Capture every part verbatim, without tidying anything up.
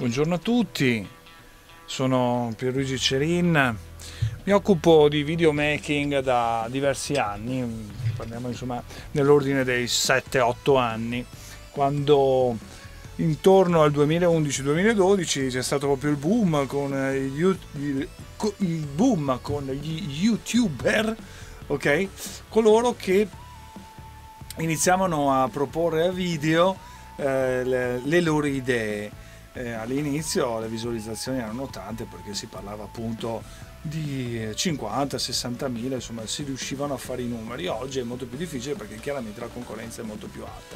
Buongiorno a tutti, sono Pierluigi Cerin, mi occupo di videomaking da diversi anni, parliamo insomma nell'ordine dei sette otto anni, quando intorno al duemilaundici duemiladodici c'è stato proprio il boom con il, il, il boom con gli youtuber, ok? Coloro che iniziavano a proporre a video eh, le, le loro idee. Eh, all'inizio le visualizzazioni erano tante perché si parlava appunto di cinquanta sessanta mila, insomma si riuscivano a fare i numeri. Oggi è molto più difficile perché chiaramente la concorrenza è molto più alta.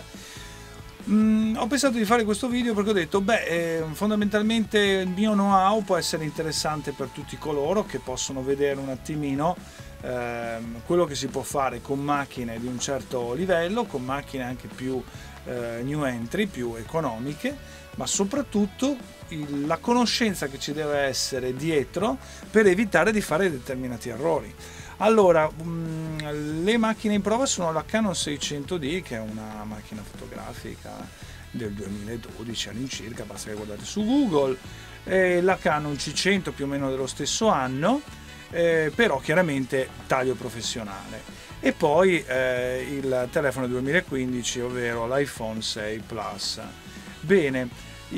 Mm, ho pensato di fare questo video perché ho detto beh eh, fondamentalmente il mio know-how può essere interessante per tutti coloro che possono vedere un attimino eh, quello che si può fare con macchine di un certo livello, con macchine anche più eh, new entry, più economiche, ma soprattutto il, la conoscenza che ci deve essere dietro per evitare di fare determinati errori. Allora, mh, le macchine in prova sono la Canon seicento D, che è una macchina fotografica del duemiladodici all'incirca, basta che guardate su Google, e la Canon C cento più o meno dello stesso anno, eh, però chiaramente taglio professionale. E poi eh, il telefono duemilaquindici, ovvero l'iPhone sei Plus. Bene,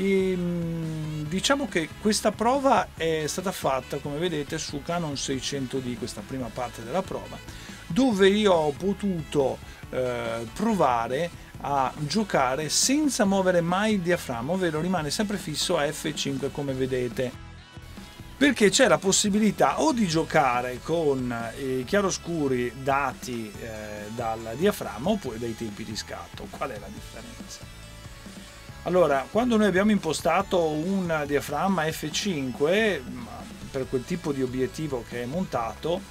diciamo che questa prova è stata fatta, come vedete, su Canon seicento D, questa prima parte della prova, dove io ho potuto eh, provare a giocare senza muovere mai il diaframma, ovvero rimane sempre fisso a effe cinque, come vedete, perché c'è la possibilità o di giocare con i chiaroscuri dati eh, dal diaframma oppure dai tempi di scatto. Qual è la differenza? Allora, quando noi abbiamo impostato un diaframma effe cinque per quel tipo di obiettivo che è montato,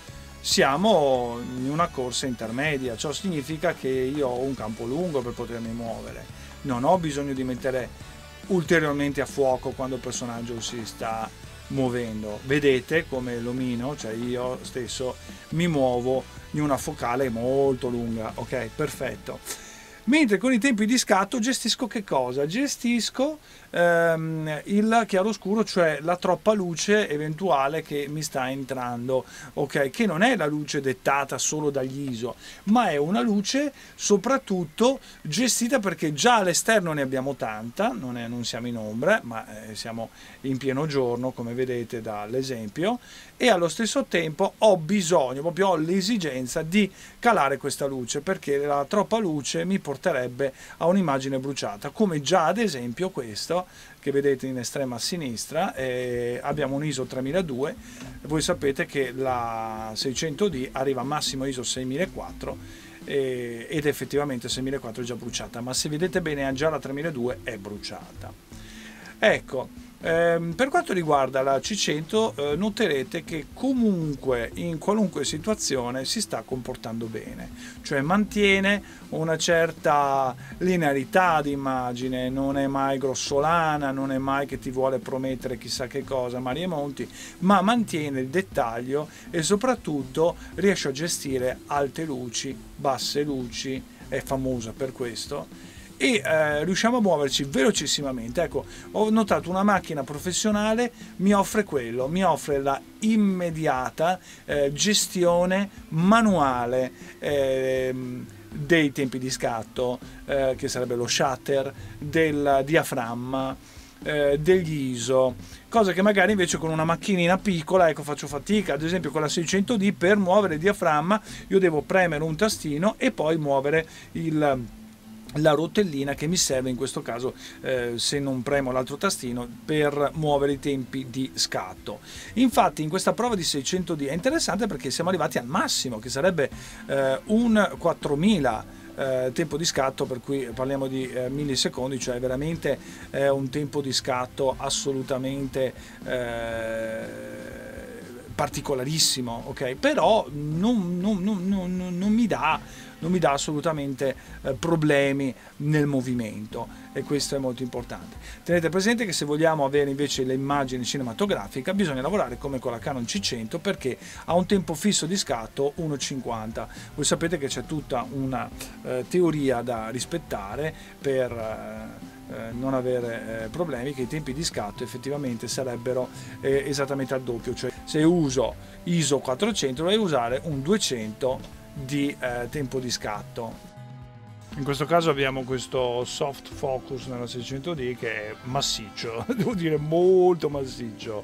siamo in una corsa intermedia. Ciò significa che io ho un campo lungo per potermi muovere, non ho bisogno di mettere ulteriormente a fuoco quando il personaggio si sta muovendo. Vedete come l'omino, cioè io stesso, mi muovo in una focale molto lunga, ok? Perfetto. Mentre con i tempi di scatto gestisco che cosa? Gestisco ehm, il chiaroscuro, cioè la troppa luce eventuale che mi sta entrando, ok? Che non è la luce dettata solo dagli I S O, ma è una luce soprattutto gestita perché già all'esterno ne abbiamo tanta, non, è, non siamo in ombra, ma eh, siamo in pieno giorno, come vedete dall'esempio, e allo stesso tempo ho bisogno, proprio ho l'esigenza di calare questa luce, perché la troppa luce mi porterebbe a un'immagine bruciata, come già ad esempio questo che vedete in estrema a sinistra. Eh, abbiamo un I S O tremiladue, voi sapete che la seicento D arriva a massimo I S O seimilaquattrocento eh, ed effettivamente seimilaquattrocento è già bruciata, ma se vedete bene già la tremiladue è bruciata. Ecco, ehm, per quanto riguarda la C cento eh, noterete che comunque in qualunque situazione si sta comportando bene, cioè mantiene una certa linearità di immagine, non è mai grossolana, non è mai che ti vuole promettere chissà che cosa, mari e monti, ma mantiene il dettaglio e soprattutto riesce a gestire alte luci, basse luci, è famosa per questo, e eh, riusciamo a muoverci velocissimamente. Ecco, ho notato una macchina professionale mi offre quello, mi offre la immediata eh, gestione manuale eh, dei tempi di scatto, eh, che sarebbe lo shutter, del diaframma, eh, degli I S O, cosa che magari invece con una macchinina piccola, ecco, faccio fatica. Ad esempio con la seicento D, per muovere il diaframma io devo premere un tastino e poi muovere il la rotellina che mi serve in questo caso, eh, se non premo l'altro tastino, per muovere i tempi di scatto. Infatti in questa prova di seicento D è interessante perché siamo arrivati al massimo, che sarebbe eh, un quattromila eh, tempo di scatto, per cui parliamo di eh, millisecondi, cioè veramente eh, un tempo di scatto assolutamente eh, particolarissimo, ok? Però non, non, non, non, non mi dà non mi dà assolutamente eh, problemi nel movimento, e questo è molto importante. Tenete presente che se vogliamo avere invece l'immagine cinematografica bisogna lavorare come con la Canon C cento, perché ha un tempo fisso di scatto uno virgola cinquanta. Voi sapete che c'è tutta una eh, teoria da rispettare per eh, eh, non avere eh, problemi, che i tempi di scatto effettivamente sarebbero eh, esattamente al doppio, cioè se uso I S O quattrocento dovrei usare un duecento di eh, tempo di scatto. In questo caso abbiamo questo soft focus nella seicento D che è massiccio, devo dire molto massiccio.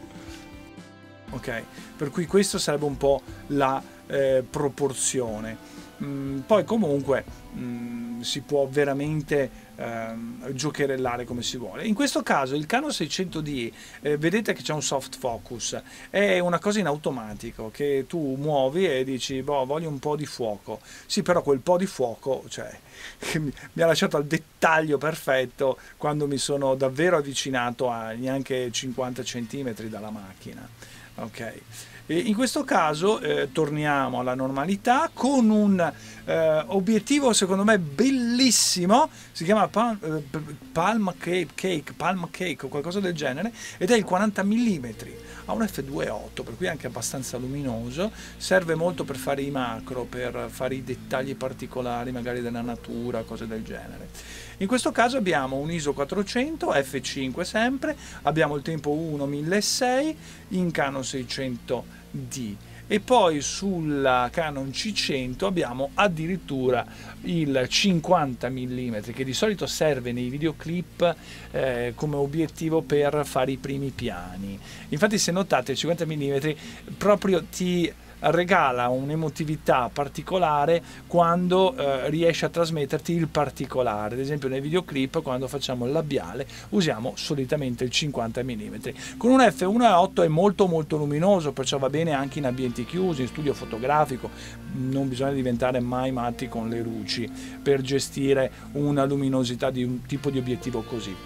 Ok, per cui questo sarebbe un po' la eh, proporzione. Mm, poi comunque mm, si può veramente ehm, giocherellare come si vuole. In questo caso il Canon seicento D, eh, vedete che c'è un soft focus, è una cosa in automatico che tu muovi e dici boh, voglio un po' di fuoco. Sì, però quel po' di fuoco, cioè, mi, mi ha lasciato al dettaglio perfetto quando mi sono davvero avvicinato a neanche cinquanta centimetri dalla macchina. Ok, e in questo caso eh, torniamo alla normalità con un eh, obiettivo secondo me bellissimo, si chiama Palm, eh, Palm Cake, Cake, Palm Cake o qualcosa del genere, ed è il quaranta millimetri, ha un effe due virgola otto, per cui è anche abbastanza luminoso, serve molto per fare i macro, per fare i dettagli particolari magari della natura, cose del genere. In questo caso abbiamo un I S O quattrocento, effe cinque sempre, abbiamo il tempo uno milleseicento in Canon seicento D e poi sulla Canon C cento abbiamo addirittura il cinquanta millimetri che di solito serve nei videoclip eh, come obiettivo per fare i primi piani. Infatti se notate il cinquanta millimetri proprio ti regala un'emotività particolare quando eh, riesce a trasmetterti il particolare. Ad esempio nei videoclip quando facciamo il labiale usiamo solitamente il cinquanta millimetri. Con un effe uno virgola otto è molto molto luminoso, perciò va bene anche in ambienti chiusi, in studio fotografico. Non bisogna diventare mai matti con le luci per gestire una luminosità di un tipo di obiettivo così.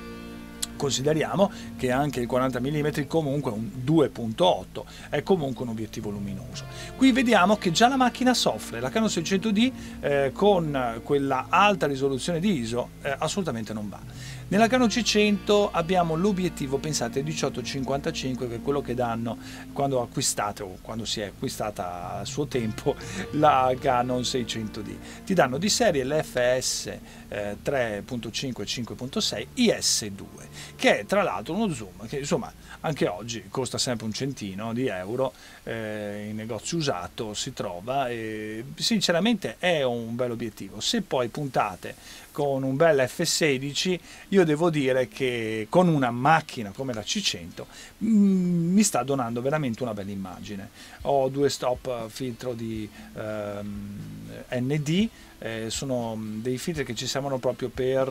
Consideriamo che anche il quaranta millimetri comunque un due virgola otto è comunque un obiettivo luminoso. Qui vediamo che già la macchina soffre, la Canon seicento D eh, con quella alta risoluzione di I S O eh, assolutamente non va. Nella Canon C cento abbiamo l'obiettivo, pensate, diciotto cinquantacinque, che è quello che danno quando acquistate o quando si è acquistata a suo tempo la Canon seicento D. Ti danno di serie l'F S eh, tre virgola cinque cinque virgola sei I S due, che è tra l'altro uno zoom che insomma anche oggi costa sempre un centino di euro, eh, in negozio usato si trova e sinceramente è un bel obiettivo. Se poi puntate con un bel F sedici, io devo dire che con una macchina come la C cento mh, mi sta donando veramente una bella immagine. Ho due stop filtro di ehm, N D, eh, sono dei filtri che ci servono proprio per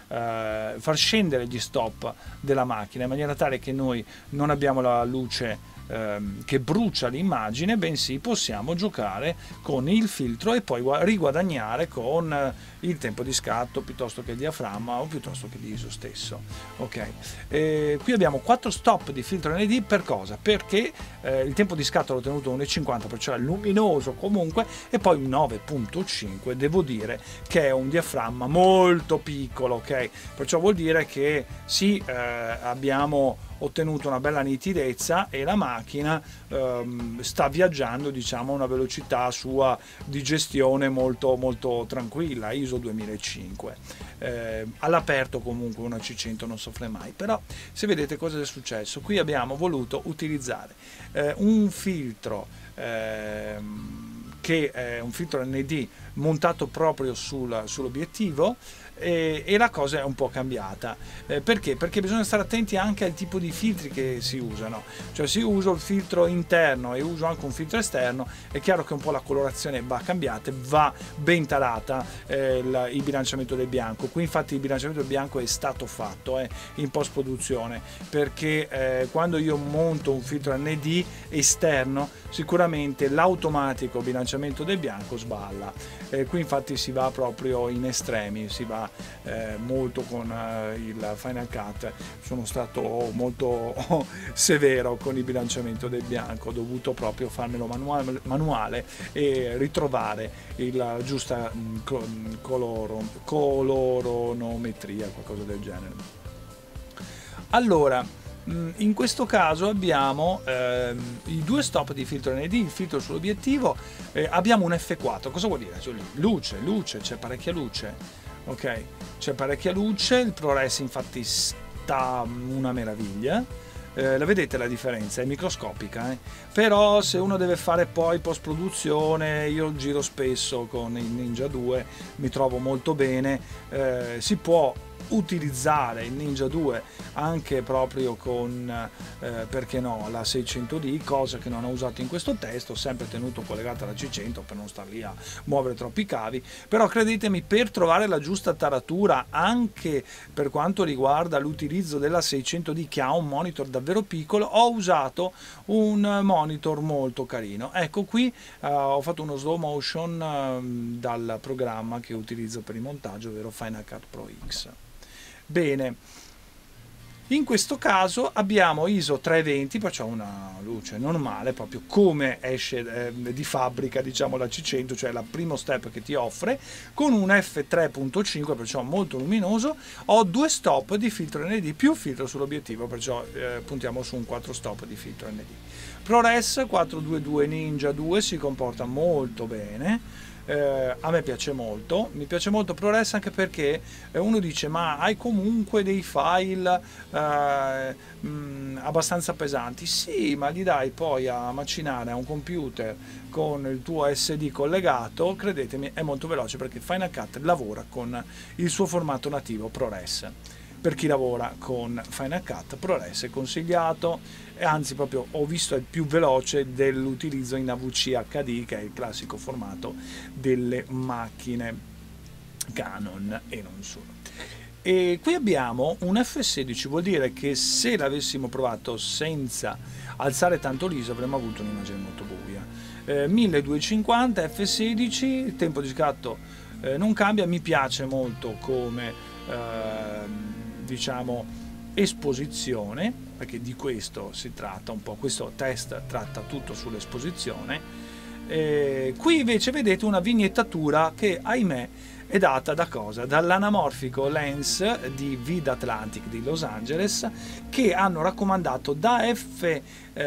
eh, far scendere gli stop della macchina in maniera tale che noi non abbiamo la luce che brucia l'immagine, bensì possiamo giocare con il filtro e poi riguadagnare con il tempo di scatto piuttosto che il diaframma o piuttosto che l'I S O stesso. Ok, e qui abbiamo quattro stop di filtro N D. Per cosa? Perché eh, il tempo di scatto l'ho tenuto uno virgola cinquanta, perciò è luminoso comunque, e poi un nove virgola cinque, devo dire che è un diaframma molto piccolo, ok? Perciò vuol dire che sì, eh, abbiamo ottenuto una bella nitidezza e la macchina ehm, sta viaggiando, diciamo, a una velocità sua di gestione molto molto tranquilla, I S O duemilacinque. Eh, all'aperto comunque una C cento non soffre mai. Però se vedete cosa è successo, qui abbiamo voluto utilizzare eh, un filtro ehm, che è un filtro N D montato proprio sul, sull'obiettivo, e, e la cosa è un po' cambiata. Eh, perché? Perché bisogna stare attenti anche al tipo di filtri che si usano. Cioè, se io uso il filtro interno e uso anche un filtro esterno, è chiaro che un po' la colorazione va cambiata, va ben tarata eh, il, il bilanciamento del bianco. Qui infatti il bilanciamento del bianco è stato fatto eh, in post produzione, perché eh, quando io monto un filtro N D esterno sicuramente l'automatico bilanciamento del bianco sballa. Eh, qui infatti si va proprio in estremi, si va eh, molto con eh, il Final Cut. Sono stato molto severo con il bilanciamento del bianco, ho dovuto proprio farmelo manuale, manuale e ritrovare la giusta mh, coloro, coloronometria, qualcosa del genere. Allora, in questo caso abbiamo ehm, i due stop di filtro N D, il filtro sull'obiettivo, eh, abbiamo un F quattro. Cosa vuol dire? Cioè, luce, luce, c'è parecchia luce. ok, c'è parecchia luce, il ProRes infatti sta una meraviglia. Eh, la vedete la differenza? È microscopica, eh? Però se uno deve fare poi post produzione, io giro spesso con il Ninja due, mi trovo molto bene, eh, si può utilizzare il Ninja due anche proprio con eh, perché no, la seicento D, cosa che non ho usato in questo test, ho sempre tenuto collegata alla C cento per non star lì a muovere troppi cavi, però credetemi, per trovare la giusta taratura anche per quanto riguarda l'utilizzo della seicento D, che ha un monitor davvero piccolo, ho usato un monitor molto carino. Ecco qui uh, ho fatto uno slow motion uh, dal programma che utilizzo per il montaggio, ovvero Final Cut Pro X. Bene, in questo caso abbiamo I S O trecentoventi, perciò una luce normale, proprio come esce eh, di fabbrica, diciamo, la C cento, cioè il primo step che ti offre, con un F tre punto cinque, perciò molto luminoso. Ho due stop di filtro N D più filtro sull'obiettivo, perciò eh, puntiamo su un quattro stop di filtro N D. ProRes quattrocentoventadue Ninja due si comporta molto bene. Eh, a me piace molto, mi piace molto ProRes anche perché eh, uno dice ma hai comunque dei file eh, mh, abbastanza pesanti. Sì, ma li dai poi a macinare a un computer con il tuo S D collegato, credetemi è molto veloce, perché Final Cut lavora con il suo formato nativo ProRes. Per chi lavora con Final Cut, ProRes è consigliato, e anzi proprio ho visto è il più veloce dell'utilizzo in A V C H D, che è il classico formato delle macchine Canon e non solo. E qui abbiamo un F sedici, vuol dire che se l'avessimo provato senza alzare tanto l'I S O avremmo avuto un'immagine molto buia. Eh, milleduecentocinquanta F sedici, il tempo di scatto eh, non cambia, mi piace molto come eh, diciamo esposizione, perché di questo si tratta un po', questo test tratta tutto sull'esposizione. Eh, qui invece vedete una vignettatura che ahimè è data da cosa? Dall'anamorfico lens di Vid Atlantic di Los Angeles, che hanno raccomandato da F,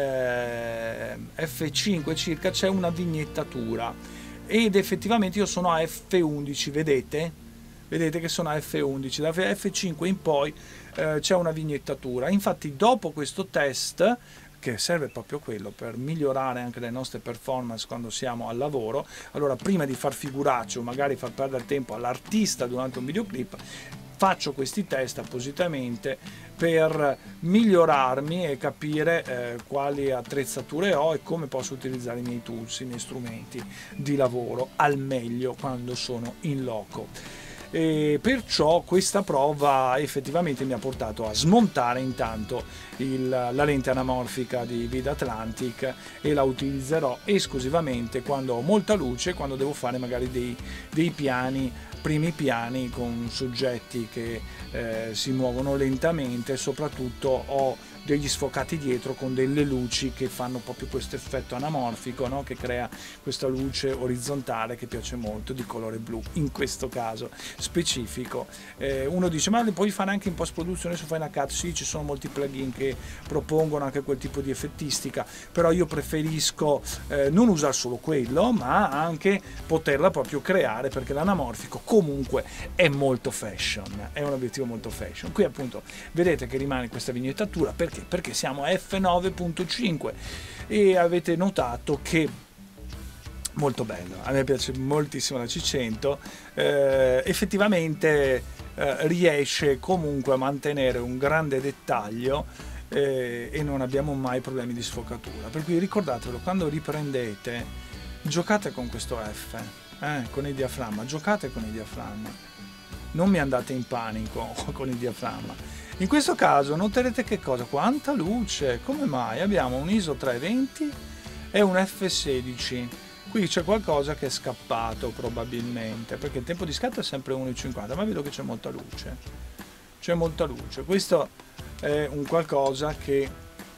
eh, F cinque circa c'è una vignettatura, ed effettivamente io sono a F undici, vedete? Vedete che sono a F undici, da F cinque in poi eh, c'è una vignettatura. Infatti dopo questo test, che serve proprio quello per migliorare anche le nostre performance quando siamo al lavoro, allora prima di far figuracce o magari far perdere tempo all'artista durante un videoclip, faccio questi test appositamente per migliorarmi e capire eh, quali attrezzature ho e come posso utilizzare i miei tools, i miei strumenti di lavoro al meglio quando sono in loco. E perciò questa prova effettivamente mi ha portato a smontare intanto il, la lente anamorfica di Vid Atlantic, e la utilizzerò esclusivamente quando ho molta luce, quando devo fare magari dei, dei piani, primi piani con soggetti che eh, si muovono lentamente, soprattutto ho degli sfocati dietro con delle luci che fanno proprio questo effetto anamorfico, no? Che crea questa luce orizzontale che piace molto, di colore blu in questo caso specifico. Eh, uno dice ma le puoi fare anche in post produzione su Final Cut? Sì, ci sono molti plugin che propongono anche quel tipo di effettistica, però io preferisco eh, non usare solo quello, ma anche poterla proprio creare, perché l'anamorfico comunque è molto fashion, è un obiettivo molto fashion. Qui appunto vedete che rimane questa vignettatura, perché perché siamo a F nove punto cinque e avete notato che molto bello, a me piace moltissimo la C cento, eh, effettivamente eh, riesce comunque a mantenere un grande dettaglio eh, e non abbiamo mai problemi di sfocatura, per cui ricordatelo, quando riprendete giocate con questo F, eh, con il diaframma, giocate con il diaframma, non mi andate in panico con il diaframma. In questo caso noterete che cosa? Quanta luce! Come mai? Abbiamo un I S O trecentoventi e un F sedici. Qui c'è qualcosa che è scappato probabilmente, perché il tempo di scatto è sempre uno virgola cinquanta, ma vedo che c'è molta luce. C'è molta luce. Questo è un qualcosa che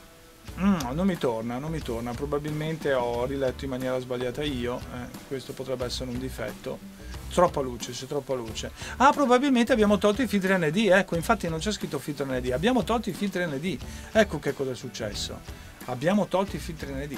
mm, non mi torna, non mi torna. Probabilmente ho riletto in maniera sbagliata io. Eh, questo potrebbe essere un difetto. Troppa luce, c'è troppa luce. Ah, probabilmente abbiamo tolto i filtri N D, ecco, infatti non c'è scritto filtro N D, abbiamo tolto i filtri N D, ecco che cosa è successo, abbiamo tolto i filtri N D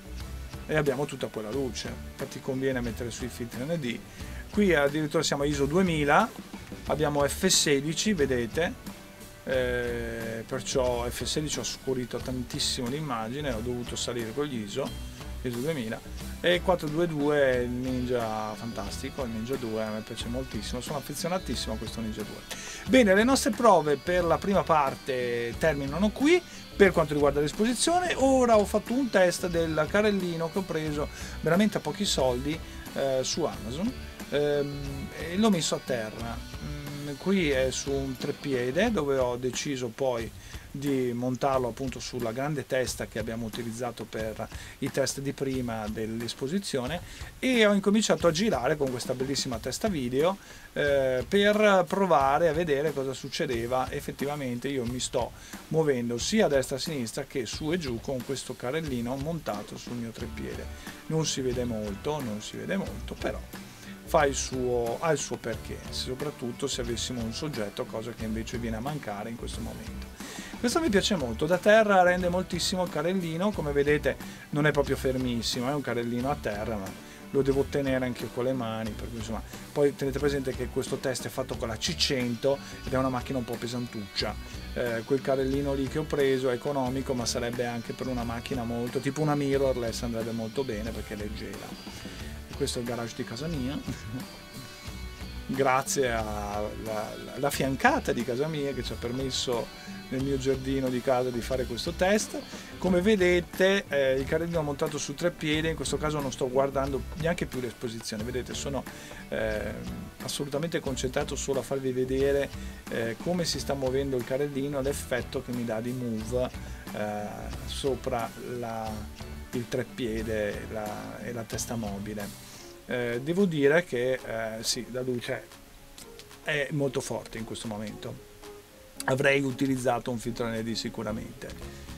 e abbiamo tutta quella luce, infatti conviene mettere sui filtri N D. Qui addirittura siamo a I S O duemila, abbiamo F sedici, vedete, eh, perciò F sedici ho scurito tantissimo l'immagine, ho dovuto salire con gli ISO, ISO duemila, e quattrocentoventadue il Ninja fantastico, il Ninja due, a me piace moltissimo, sono affezionatissimo a questo Ninja due. Bene, le nostre prove per la prima parte terminano qui. Per quanto riguarda l'esposizione, ora ho fatto un test del carrellino che ho preso veramente a pochi soldi eh, su Amazon, ehm, e l'ho messo a terra. Mm, qui è su un treppiede dove ho deciso poi di montarlo appunto sulla grande testa che abbiamo utilizzato per i test di prima dell'esposizione, e ho incominciato a girare con questa bellissima testa video eh, per provare a vedere cosa succedeva. Effettivamente io mi sto muovendo sia a destra a sinistra che su e giù con questo carrellino montato sul mio treppiede. Non si vede molto, non si vede molto, però fa il suo, ha il suo perché, soprattutto se avessimo un soggetto, cosa che invece viene a mancare in questo momento. Questo mi piace molto, da terra rende moltissimo il carrellino, come vedete non è proprio fermissimo, è un carrellino a terra, ma lo devo ottenere anche io con le mani, per cui insomma, poi tenete presente che questo test è fatto con la C cento ed è una macchina un po' pesantuccia. Eh, quel carrellino lì che ho preso è economico, ma sarebbe anche per una macchina molto, tipo una mirrorless, andrebbe molto bene perché è leggera. E questo è il garage di casa mia. Grazie alla fiancata di casa mia che ci ha permesso nel mio giardino di casa di fare questo test. Come vedete eh, il carrellino montato su tre piedi, in questo caso non sto guardando neanche più l'esposizione, vedete, sono eh, assolutamente concentrato solo a farvi vedere eh, come si sta muovendo il carrellino, l'effetto che mi dà di move eh, sopra la, il treppiede la, e la testa mobile. Eh, devo dire che eh, sì, la luce è molto forte in questo momento. Avrei utilizzato un filtro N D sicuramente.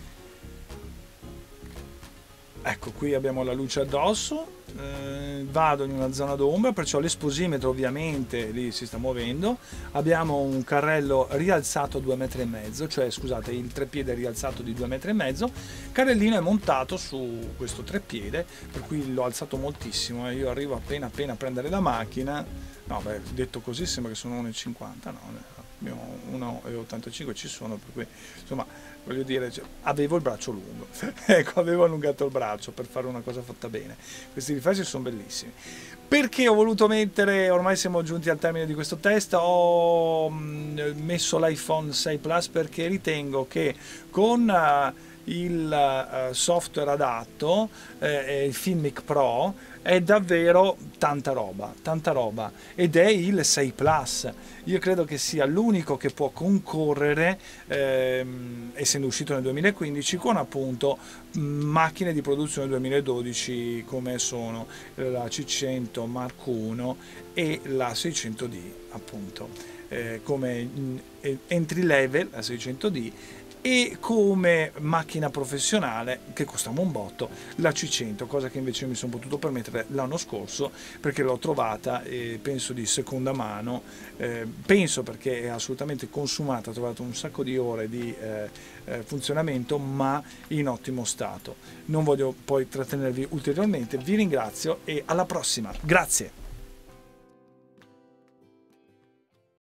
Ecco, qui abbiamo la luce addosso, eh, vado in una zona d'ombra, perciò l'esposimetro ovviamente lì si sta muovendo. Abbiamo un carrello rialzato a due metri e mezzo, cioè scusate, il treppiede rialzato di due metri e mezzo. Il carrellino è montato su questo treppiede, per cui l'ho alzato moltissimo e io arrivo appena appena a prendere la macchina. No, beh, detto così sembra che sono uno e cinquanta, no? uno e ottantacinque ci sono, per cui insomma voglio dire, cioè, avevo il braccio lungo ecco, avevo allungato il braccio per fare una cosa fatta bene. Questi riflessi sono bellissimi. Perché ho voluto mettere, ormai siamo giunti al termine di questo test, ho messo l'iPhone sei Plus perché ritengo che con uh, il uh, software adatto, eh, il Filmic Pro, è davvero tanta roba, tanta roba, ed è il sei Plus. Io credo che sia l'unico che può concorrere, ehm, essendo uscito nel duemilaquindici, con appunto macchine di produzione duemiladodici come sono la C cento Mark uno e la seicento D, appunto, eh, come entry level la seicento D, e come macchina professionale che costava un botto la C cento, cosa che invece mi sono potuto permettere l'anno scorso perché l'ho trovata, eh, penso di seconda mano, eh, penso perché è assolutamente consumata, ho trovato un sacco di ore di eh, eh, funzionamento, ma in ottimo stato. Non voglio poi trattenervi ulteriormente, vi ringrazio e alla prossima, grazie.